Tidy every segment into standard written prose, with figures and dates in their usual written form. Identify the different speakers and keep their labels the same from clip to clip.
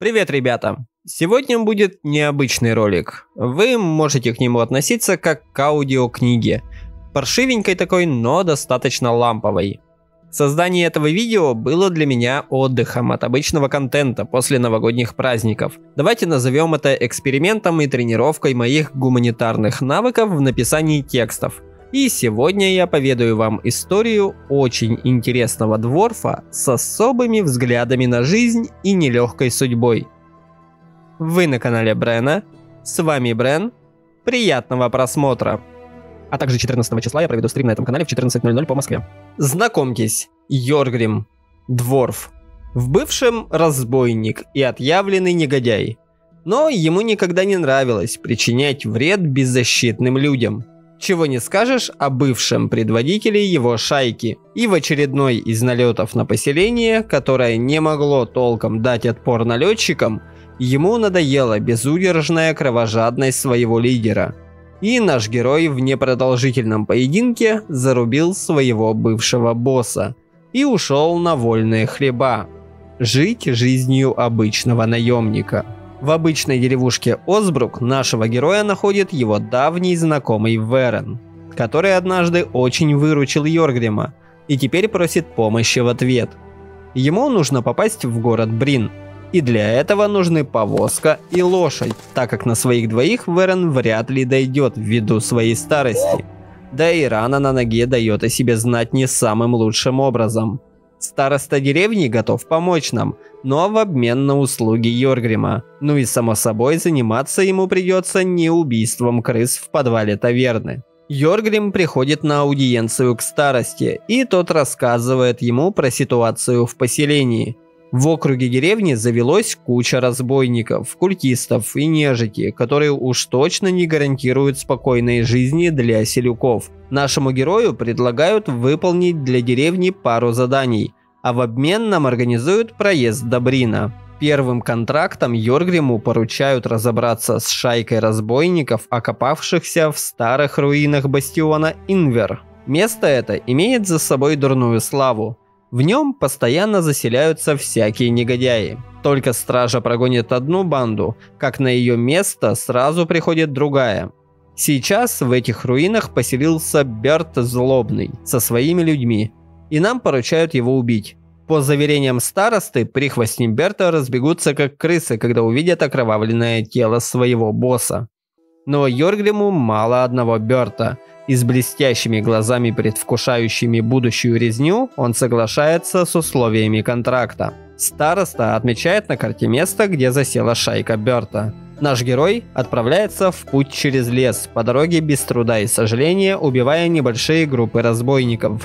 Speaker 1: Привет, ребята! Сегодня будет необычный ролик. Вы можете к нему относиться как к аудиокниге. Паршивенькой такой, но достаточно ламповой. Создание этого видео было для меня отдыхом от обычного контента после новогодних праздников. Давайте назовем это экспериментом и тренировкой моих гуманитарных навыков в написании текстов. И сегодня я поведаю вам историю очень интересного дворфа с особыми взглядами на жизнь и нелегкой судьбой. Вы на канале Брена, с вами Брен, приятного просмотра. А также 14 числа я проведу стрим на этом канале в 14:00 по Москве. Знакомьтесь, Йоргрим, дворф. В бывшем разбойник и отъявленный негодяй. Но ему никогда не нравилось причинять вред беззащитным людям. Чего не скажешь о бывшем предводителе его шайки. И в очередной из налетов на поселение, которое не могло толком дать отпор налетчикам, ему надоела безудержная кровожадность своего лидера. И наш герой в непродолжительном поединке зарубил своего бывшего босса и ушел на вольные хлеба. Жить жизнью обычного наемника. В обычной деревушке Осбрук нашего героя находит его давний знакомый Верен, который однажды очень выручил Йоргрима и теперь просит помощи в ответ. Ему нужно попасть в город Брин, и для этого нужны повозка и лошадь, так как на своих двоих Верен вряд ли дойдет ввиду своей старости. Да и рана на ноге дает о себе знать не самым лучшим образом. Староста деревни готов помочь нам, но в обмен на услуги Йоргрима. Ну и само собой заниматься ему придется не убийством крыс в подвале таверны. Йоргрим приходит на аудиенцию к старости, и тот рассказывает ему про ситуацию в поселении. В округе деревни завелось куча разбойников, культистов и нежити, которые уж точно не гарантируют спокойной жизни для селюков. Нашему герою предлагают выполнить для деревни пару заданий, а в обмен нам организуют проезд до Брина. Первым контрактом Йоргриму поручают разобраться с шайкой разбойников, окопавшихся в старых руинах бастиона Инвер. Место это имеет за собой дурную славу. В нем постоянно заселяются всякие негодяи. Только стража прогонит одну банду, как на ее место сразу приходит другая. Сейчас в этих руинах поселился Берт Злобный со своими людьми, и нам поручают его убить. По заверениям старосты, прихвостни Берта разбегутся как крысы, когда увидят окровавленное тело своего босса. Но Йоргриму мало одного Берта, и с блестящими глазами, предвкушающими будущую резню, он соглашается с условиями контракта. Староста отмечает на карте место, где засела шайка Берта. Наш герой отправляется в путь через лес, по дороге без труда и сожаления, убивая небольшие группы разбойников,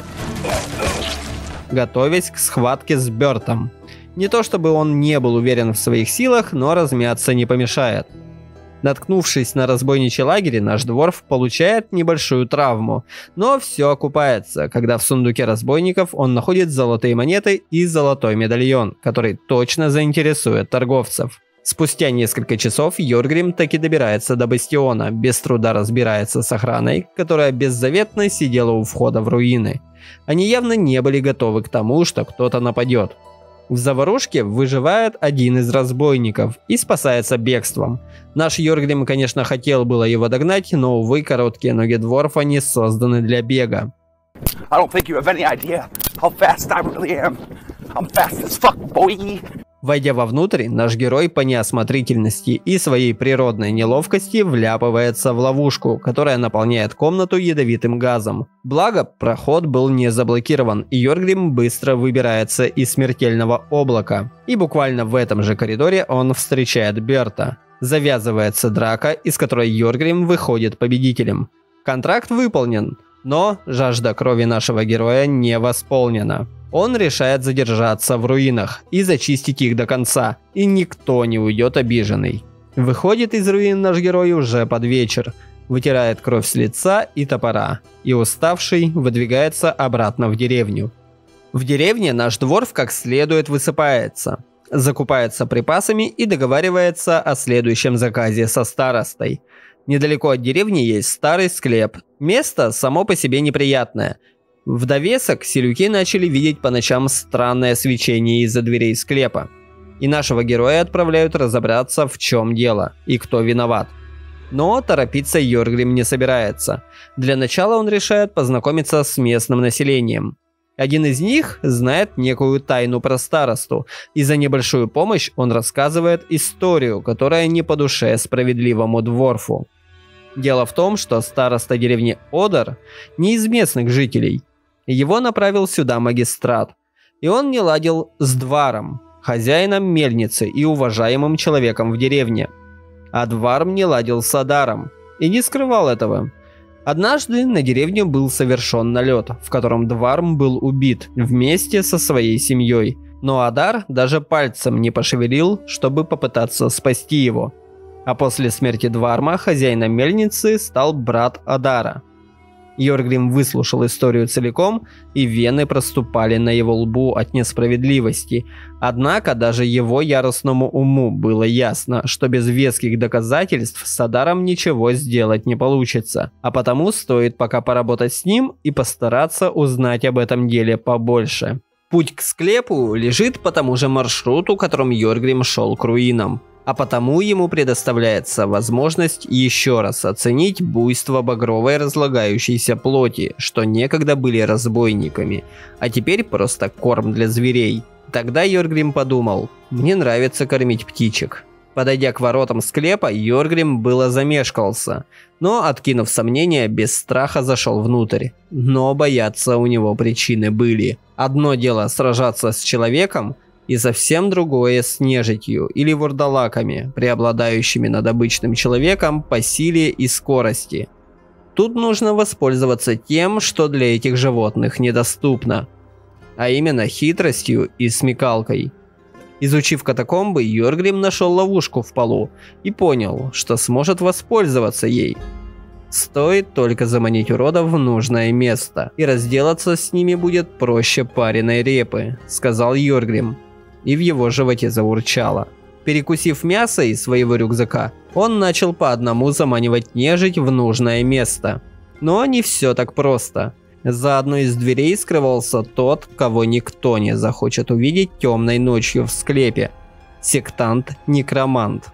Speaker 1: готовясь к схватке с Бертом. Не то чтобы он не был уверен в своих силах, но размяться не помешает. Наткнувшись на разбойничий лагерь, наш дворф получает небольшую травму, но все окупается, когда в сундуке разбойников он находит золотые монеты и золотой медальон, который точно заинтересует торговцев. Спустя несколько часов Йоргрим таки добирается до бастиона, без труда разбирается с охраной, которая беззаветно сидела у входа в руины. Они явно не были готовы к тому, что кто-то нападет. В заварушке выживает один из разбойников и спасается бегством. Наш Йоргрим, конечно, хотел было его догнать, но, увы, короткие ноги дворфа не созданы для бега. Войдя вовнутрь, наш герой по неосмотрительности и своей природной неловкости вляпывается в ловушку, которая наполняет комнату ядовитым газом. Благо, проход был не заблокирован, и Йоргрим быстро выбирается из смертельного облака. И буквально в этом же коридоре он встречает Берта. Завязывается драка, из которой Йоргрим выходит победителем. Контракт выполнен, но жажда крови нашего героя не восполнена. Он решает задержаться в руинах и зачистить их до конца, и никто не уйдет обиженный. Выходит из руин наш герой уже под вечер, вытирает кровь с лица и топора, и уставший выдвигается обратно в деревню. В деревне наш дворф как следует высыпается, закупается припасами и договаривается о следующем заказе со старостой. Недалеко от деревни есть старый склеп. Место само по себе неприятное. В довесок селюки начали видеть по ночам странное свечение из-за дверей склепа. и нашего героя отправляют разобраться, в чем дело и кто виноват. Но торопиться Йоргрим не собирается. Для начала он решает познакомиться с местным населением. Один из них знает некую тайну про старосту, и за небольшую помощь он рассказывает историю, которая не по душе справедливому дворфу. Дело в том, что староста деревни Одар не из местных жителей. Его направил сюда магистрат, и он не ладил с Дваром, хозяином мельницы и уважаемым человеком в деревне. А Дварм не ладил с Адаром и не скрывал этого. Однажды на деревню был совершен налет, в котором Дварм был убит вместе со своей семьей, но Адар даже пальцем не пошевелил, чтобы попытаться спасти его. А после смерти Дварма хозяином мельницы стал брат Адара. Йоргрим выслушал историю целиком, и вены проступали на его лбу от несправедливости. Однако даже его яростному уму было ясно, что без веских доказательств с Адаром ничего сделать не получится, а потому стоит пока поработать с ним и постараться узнать об этом деле побольше. Путь к склепу лежит по тому же маршруту, которым Йоргрим шел к руинам. А потому ему предоставляется возможность еще раз оценить буйство багровой разлагающейся плоти, что некогда были разбойниками, а теперь просто корм для зверей. Тогда Йоргрим подумал: мне нравится кормить птичек. Подойдя к воротам склепа, Йоргрим было замешкался, но, откинув сомнения, без страха зашел внутрь. Но бояться у него причины были. Одно дело сражаться с человеком, и совсем другое с нежитью или вурдалаками, преобладающими над обычным человеком по силе и скорости. Тут нужно воспользоваться тем, что для этих животных недоступно, а именно хитростью и смекалкой. Изучив катакомбы, Йоргрим нашел ловушку в полу и понял, что сможет воспользоваться ей. Стоит только заманить уродов в нужное место, и разделаться с ними будет проще пареной репы, сказал Йоргрим. И в его животе заурчало. Перекусив мясо из своего рюкзака, он начал по одному заманивать нежить в нужное место. Но не все так просто. За одной из дверей скрывался тот, кого никто не захочет увидеть темной ночью в склепе. Сектант-некромант.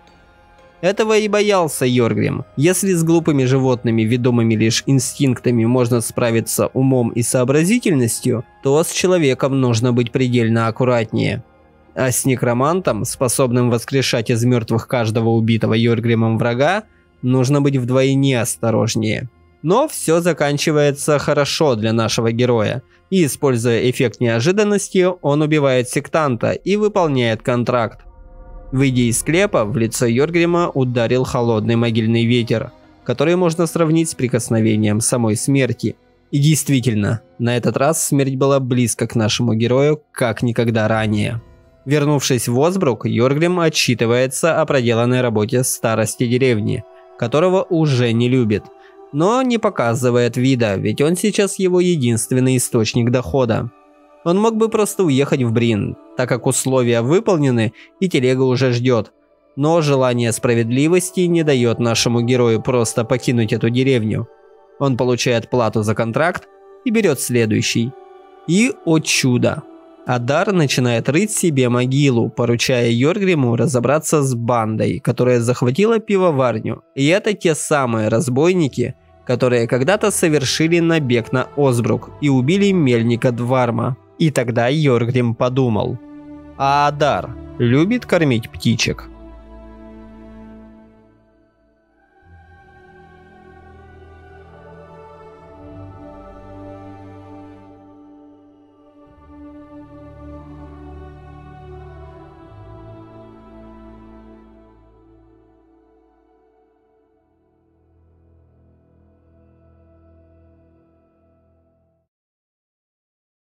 Speaker 1: Этого и боялся Йоргрим. Если с глупыми животными, ведомыми лишь инстинктами, можно справиться умом и сообразительностью, то с человеком нужно быть предельно аккуратнее. А с некромантом, способным воскрешать из мертвых каждого убитого Йоргримом врага, нужно быть вдвойне осторожнее. Но все заканчивается хорошо для нашего героя, и, используя эффект неожиданности, он убивает сектанта и выполняет контракт. Выйдя из склепа, в лицо Йоргрима ударил холодный могильный ветер, который можно сравнить с прикосновением самой смерти. И действительно, на этот раз смерть была близко к нашему герою, как никогда ранее. Вернувшись в Осбрук, Йоргрим отчитывается о проделанной работе старости деревни, которого уже не любит, но не показывает вида, ведь он сейчас его единственный источник дохода. Он мог бы просто уехать в Брин, так как условия выполнены и телега уже ждет, но желание справедливости не дает нашему герою просто покинуть эту деревню. Он получает плату за контракт и берет следующий. И, о чудо! Адар начинает рыть себе могилу, поручая Йоргриму разобраться с бандой, которая захватила пивоварню. И это те самые разбойники, которые когда-то совершили набег на Осбрук и убили мельника Дварма. И тогда Йоргрим подумал: а Адар любит кормить птичек?